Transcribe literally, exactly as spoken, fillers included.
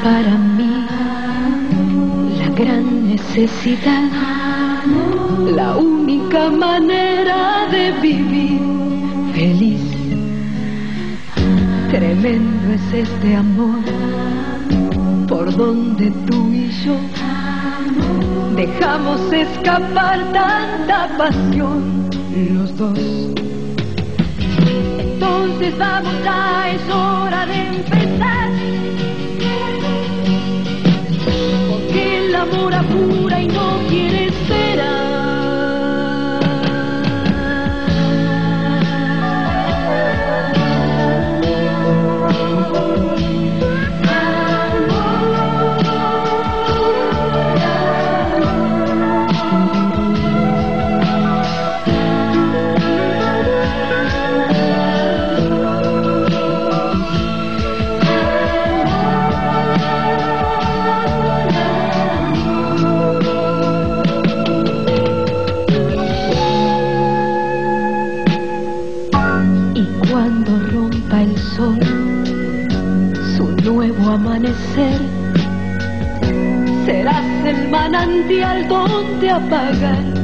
para mí la gran necesidad, la única manera de vivir feliz. Tremendo es este amor por donde tú y yo dejamos escapar tanta pasión los dos. Entonces vamos ya, es hora de empezar, porque el amor apura y no quiere esperar. Cuando rompa el sol su nuevo amanecer, serás el manantial donde apagar